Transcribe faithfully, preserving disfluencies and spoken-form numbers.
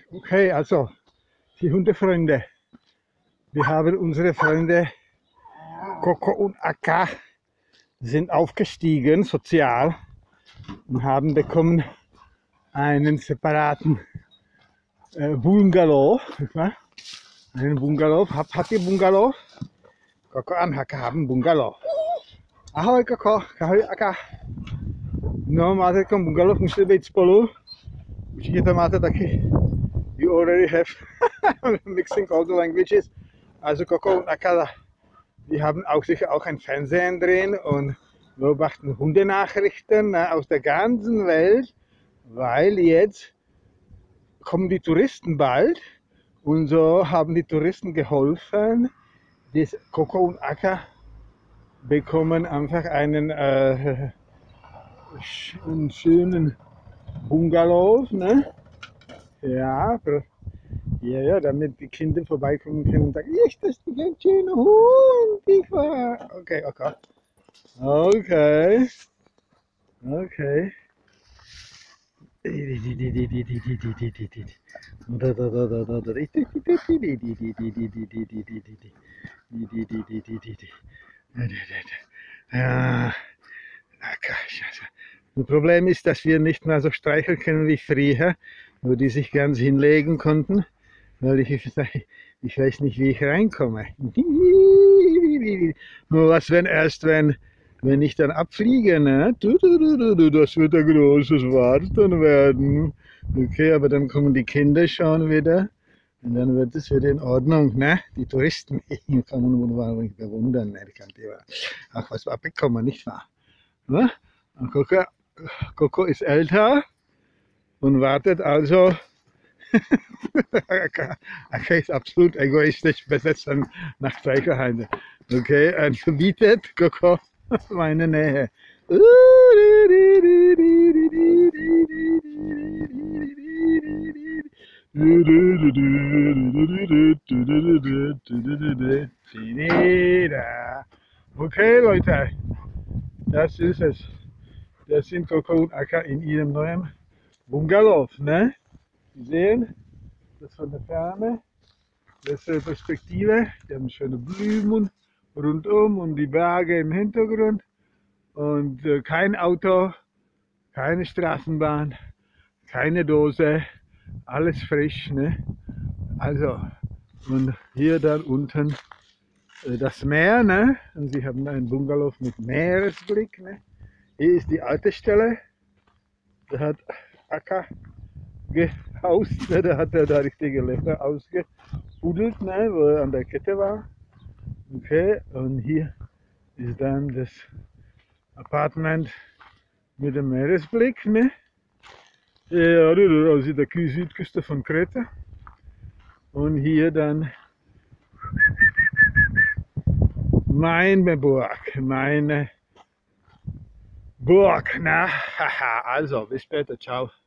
Okay, also die Hundefreunde. Wir haben unsere Freunde Coco und Akka sind aufgestiegen sozial und haben bekommen einen separaten äh, Bungalow. Einen Bungalow. Hab, habt ihr Bungalow? Coco und Akka haben Bungalow. Ahoj Coco, ahoj Akka. No, máte takový bungalow, musíte být spolu. Určitě to máte taky. You already have mixing all the languages. Also Coco und Akka, die haben auch sicher auch ein Fernsehen drin und beobachten Hundenachrichten ne, aus der ganzen Welt, weil jetzt kommen die Touristen bald und so haben die Touristen geholfen. Das Coco und Akka bekommen einfach einen, äh, einen schönen Bungalow, ne? Ja, ja, ja, damit die Kinder vorbeikommen können und sagen, ist das ein ganz schöner Hund? Ich war. Okay, okay. Okay. Okay. Ja. Das Problem ist, dass wir nicht mehr so streicheln können wie früher, wo die sich ganz hinlegen konnten, weil ich, ich weiß nicht, wie ich reinkomme. Nur was, wenn erst, wenn, wenn ich dann abfliege, ne? Das wird ein großes Warten werden. Okay, aber dann kommen die Kinder schon wieder und dann wird es wieder in Ordnung, ne? Die Touristen, die kann man wunderbar bewundern, ne? Die kann die auch was abbekommen, nicht wahr? Ne? Und Coco, Coco ist älter und wartet also. Akka ist absolut egoistisch besetzt nach Streichelheide. Okay, und verbietet Coco meine Nähe. Okay, Leute, das ist es. Das sind Coco und Akka in ihrem neuen Bungalow, ne? Sie sehen das von der Ferne, bessere Perspektive, die haben schöne Blumen rundum und die Berge im Hintergrund und äh, kein Auto, keine Straßenbahn, keine Dose, alles frisch, ne? Also, und hier dann unten äh, das Meer, ne? Und sie haben einen Bungalow mit Meeresblick, ne? Hier ist die alte Stelle, da hat Akka gehaust, ne? Da hat er da richtige Löcher ausgebuddelt, ne? Wo er an der Kette war. Okay, und hier ist dann das Apartment mit dem Meeresblick, ne? Ja, also der Südküste von Kreta. Und hier dann meine Burg, meine Burg, na, haha, also bis später, ciao.